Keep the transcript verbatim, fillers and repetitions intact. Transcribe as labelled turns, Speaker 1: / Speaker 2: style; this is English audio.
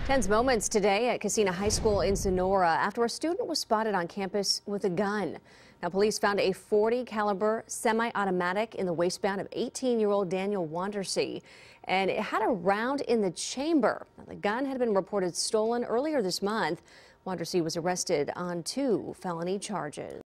Speaker 1: Tense moments today at Casina High School in Sonora after a student was spotted on campus with a gun. Now, police found a forty caliber semi-automatic in the waistband of eighteen year old Daniel Wandersee, and it had a round in the chamber. Now, the gun had been reported stolen earlier this month. Wandersee was arrested on two felony charges.